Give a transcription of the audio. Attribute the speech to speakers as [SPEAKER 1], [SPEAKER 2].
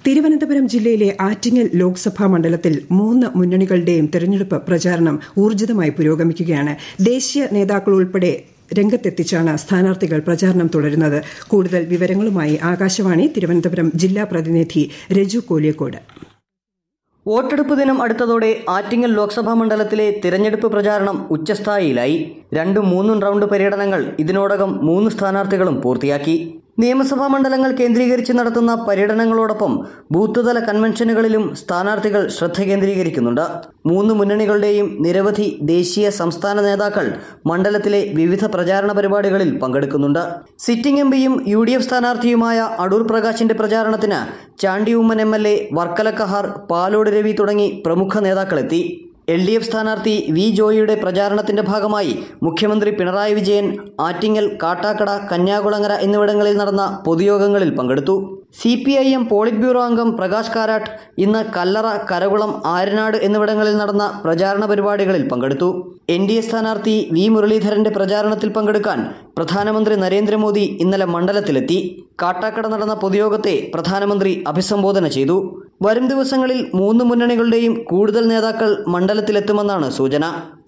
[SPEAKER 1] തിരുവനന്തപുരം ജില്ലയിലെ ആറ്റിങ്ങൽ ലോക്സഭാ മണ്ഡലത്തിൽ 3 മുന്നണികളുടെയും തെരഞ്ഞെടുപ്പ് പ്രചാരണം ഊർജിതമായി പുരോഗമിക്കുകയാണ്. ദേശീയ നേതാക്കൾ ഉൾപ്പെടെ രംഗത്തെത്തിച്ചാണ് സ്ഥാനാർത്ഥികൾ പ്രചാരണം തുടരുന്നത്. കൂടുതൽ വിവരങ്ങളുമായി ആകാശവാണി തിരുവനന്തപുരം ജില്ലാ പ്രതിനിധി രജു കോലിയക്കോട്.
[SPEAKER 2] വോട്ടെടുപ്പ് ദിനം അടുത്തതോടെ ആറ്റിങ്ങൽ ലോക്സഭാ മണ്ഡലത്തിലെ തിരഞ്ഞെടുപ്പ് പ്രചാരണം ഉച്ചസ്ഥായിയിലായി. 2-3 റൗണ്ട് പര്യടനങ്ങൾ ഇതിനോടകം 3 സ്ഥാനാർത്ഥികളും പൂർത്തിയാക്കി. നിയമസഭാ മണ്ഡലങ്ങൾ കേന്ദ്രീകരിച്ച് നടത്തുന്ന പര്യടനങ്ങളോടൊപ്പം ബൂത്ത് തല കൺവെൻഷനുകളിലും സ്ഥാനാർത്ഥികൾ ശ്രദ്ധ കേന്ദ്രീകരിക്കുന്നുണ്ട്. 3 മുന്നണികളുടെയും നിരവധി ദേശീയ സംസ്ഥാന നേതാക്കൾ മണ്ഡലത്തിലെ വിവിധ പ്രചാരണ പരിപാടികളിൽ പങ്കെടുക്കുന്നുണ്ട്. സിറ്റിംഗ് എംപിയും UDF സ്ഥാനാർത്ഥിയുമായ അടൂർ പ്രകാശിന്റെ പ്രചാരണത്തിന് ചാണ്ടി ഉമ്മൻ MLA, വർക്കല കഹാർ, പാലോട് രവി തുടങ്ങി പ്രമുഖ നേതാക്കളെത്തി. LDF സ്ഥാനാർത്ഥി വി ജോയിയുടെ പ്രചാരണത്തിന്റെ ഭാഗമായി മുഖ്യമന്ത്രി പിണറായി വിജയൻ ആറ്റിങ്ങൽ, കാട്ടാക്കട, കന്യാകുളങ്ങര എന്നിവിടങ്ങളിൽ നടന്ന പൊതുയോഗങ്ങളിൽ പങ്കെടുത്തു. CPIM പോളിറ്റ് ബ്യൂറോ അംഗം പ്രകാശ് കാരാട്ട് ഇന്ന് കല്ലറ, കരകുളം, ആര്യനാട് എന്നിവിടങ്ങളിൽ നടന്ന പ്രചാരണ പരിപാടികളിൽ പങ്കെടുത്തു. NDA സ്ഥാനാർത്ഥി വി മുരളീധരന്റെ പ്രചാരണത്തിൽ പങ്കെടുക്കാൻ പ്രധാനമന്ത്രി നരേന്ദ്രമോദി ഇന്നലെ മണ്ഡലത്തിലെത്തി. കാട്ടാക്കട നടന്ന പൊതുയോഗത്തെ പ്രധാനമന്ത്രി അഭിസംബോധന ചെയ്തു. വരും ദിവസങ്ങളിൽ 3 മുന്നണികളുടെയും കൂടുതൽ നേതാക്കൾ മണ്ഡലത്തിലെത്തുമെന്നാണ് സൂചന.